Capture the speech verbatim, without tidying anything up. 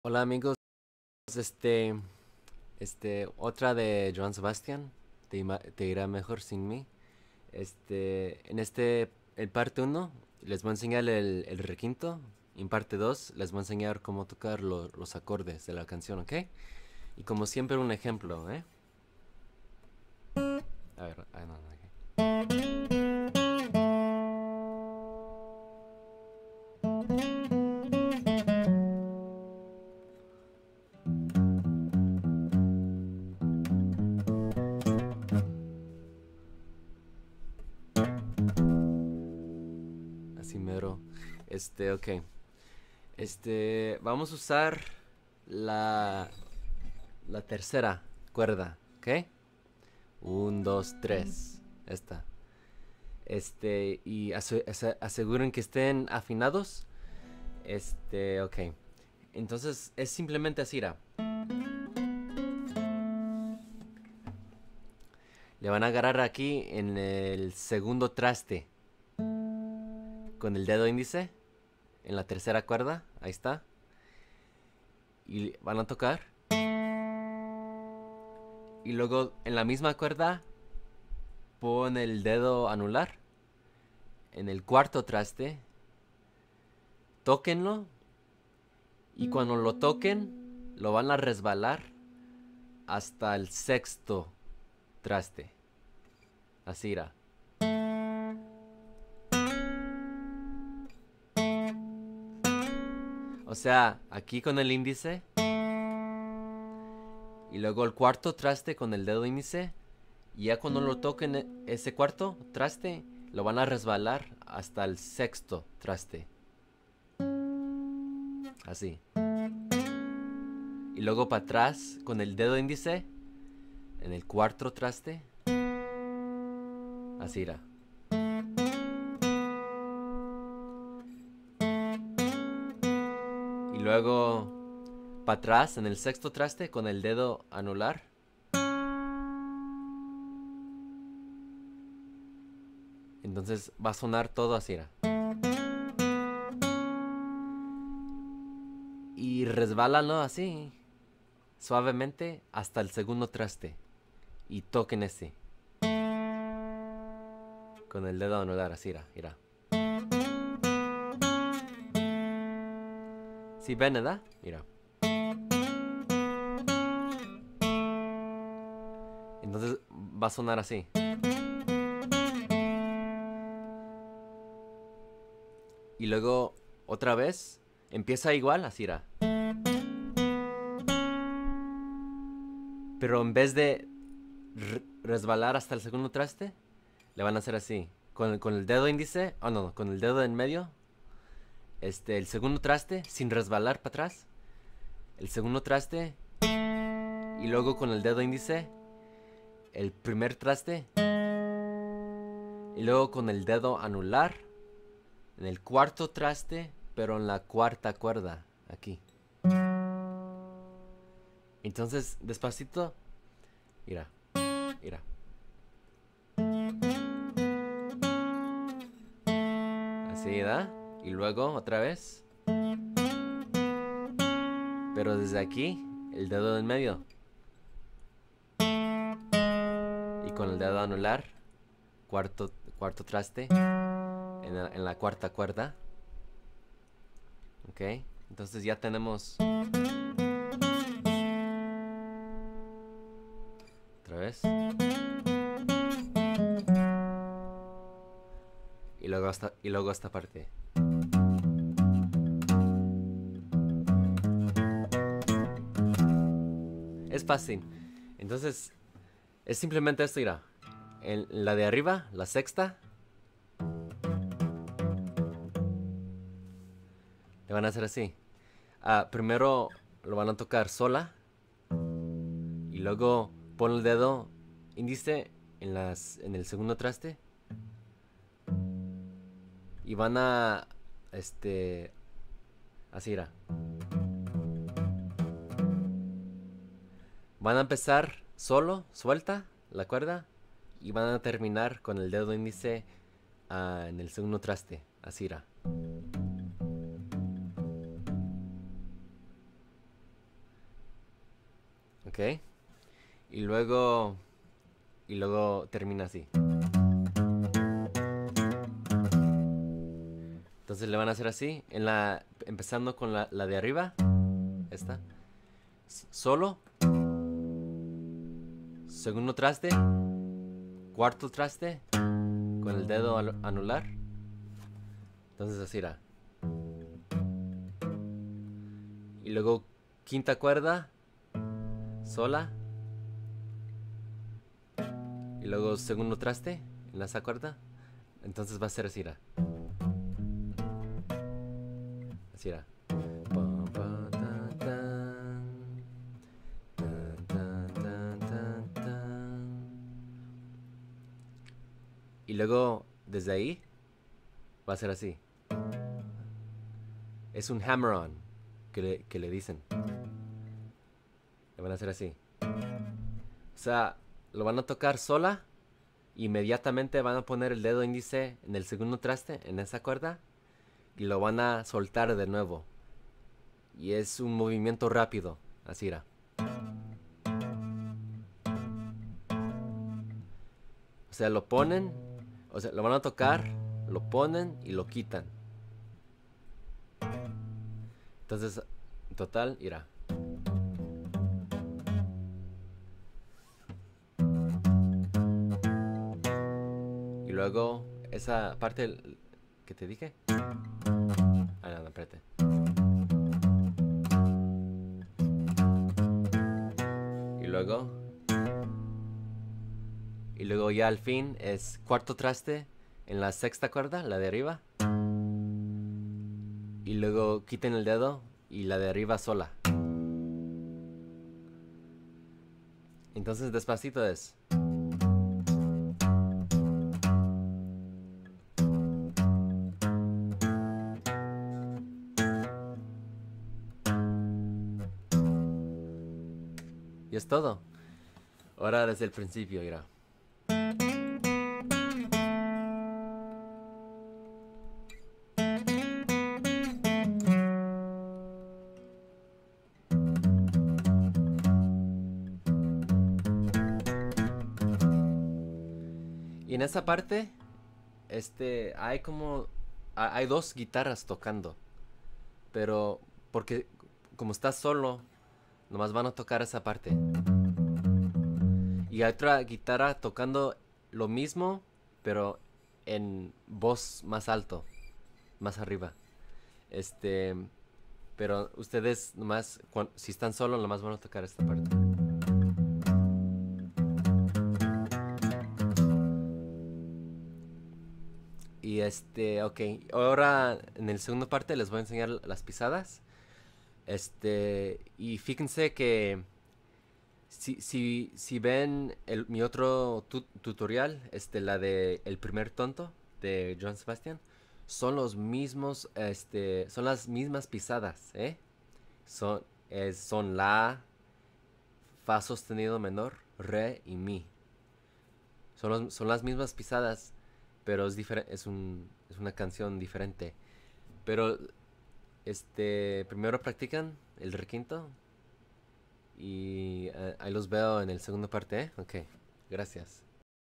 Hola amigos, este, este, otra de Joan Sebastián, te, ima- te irá mejor sin mí. Este, en este, el parte uno les voy a enseñar el, el requinto, y en parte dos les voy a enseñar cómo tocar lo- los acordes de la canción, ¿ok? Y como siempre un ejemplo, ¿eh? A ver, ah, no, no, ok. Así mero. Este, ok. Este, vamos a usar la, la tercera cuerda, ¿ok? Un, dos, tres. Esta. Este, y ase- ase- aseguren que estén afinados. Este, ok. Entonces es simplemente así, ¿ra? Le van a agarrar aquí en el segundo traste con el dedo índice en la tercera cuerda. Ahí está. Y van a tocar. Y luego en la misma cuerda pon el dedo anular en el cuarto traste. Tóquenlo. Y cuando lo toquen, lo van a resbalar hasta el sexto traste. Así irá. O sea, aquí con el índice y luego el cuarto traste con el dedo índice. Y ya cuando lo toquen ese cuarto traste, lo van a resbalar hasta el sexto traste. Así. Y luego para atrás con el dedo índice en el cuarto traste. Así irá. Y luego para atrás en el sexto traste con el dedo anular. Entonces va a sonar todo así irá. Y resbálalo así, suavemente hasta el segundo traste. Y toquen ese. Con el dedo anular, así irá, irá. ¿Sí ven, verdad? Mira. Entonces va a sonar así. Y luego, otra vez, empieza igual, así irá. Pero en vez de resbalar hasta el segundo traste, le van a hacer así. Con, con el dedo índice, oh no, con el dedo en medio, este, el segundo traste, sin resbalar para atrás. El segundo traste, y luego con el dedo índice, el primer traste. Y luego con el dedo anular, en el cuarto traste, pero en la cuarta cuerda, aquí. Entonces, despacito, mira, mira. Así, ¿da? Y luego, otra vez. Pero desde aquí, el dedo en medio. Y con el dedo anular, cuarto, cuarto traste, en la, en la cuarta cuerda. ¿Ok? Entonces ya tenemos... Otra vez. Y luego hasta, y luego esta parte. Es fácil. Entonces, es simplemente esto, mira. En la de arriba, la sexta, le van a hacer así. Ah, primero lo van a tocar sola. Y luego pon el dedo índice en, las, en el segundo traste. Y van a... Este... Así irá. Van a empezar solo, suelta la cuerda. Y van a terminar con el dedo índice uh, en el segundo traste. Así irá. ¿Ok? Y luego, y luego termina así. Entonces le van a hacer así, en la, empezando con la, la de arriba, esta, solo, segundo traste, cuarto traste, con el dedo anular. Entonces así era. Y luego quinta cuerda, sola. Y luego segundo traste, en esa cuerda. Entonces va a ser así era. Así era. Y luego, desde ahí, va a ser así. Es un hammer-on que le, que le dicen. Le van a hacer así. O sea, lo van a tocar sola. Inmediatamente van a poner el dedo índice en el segundo traste, en esa cuerda. Y lo van a soltar de nuevo. Y es un movimiento rápido. Así era. O sea, lo ponen. O sea, lo van a tocar. Lo ponen y lo quitan. Entonces, en total, irá. Y luego, esa parte que te dije. Ah, no, no, espérate. Y luego. Y luego ya al fin es cuarto traste en la sexta cuerda, la de arriba. Y luego quiten el dedo y la de arriba sola. Entonces despacito es. Y es todo. Ahora desde el principio irá. Y en esa parte, este, hay como, hay dos guitarras tocando. Pero, porque como estás solo, nomás van a tocar esa parte. Y hay otra guitarra tocando lo mismo, pero en voz más alto, más arriba. Este, pero ustedes nomás, si están solos, nomás van a tocar esta parte. Y este, ok, ahora en el segundo parte les voy a enseñar las pisadas. Este, y fíjense que si, si, si ven el, mi otro tu, tutorial, este, la de El primer tonto de Johann Sebastian, son los mismos, este, son las mismas pisadas, ¿eh? Son, es, son la, fa sostenido menor, re y mi. Son, los, son las mismas pisadas, pero es, es, un, es una canción diferente. Pero, este, primero practican el requinto. Y uh, ahí los veo en el segundo parte, ¿eh? Ok, gracias.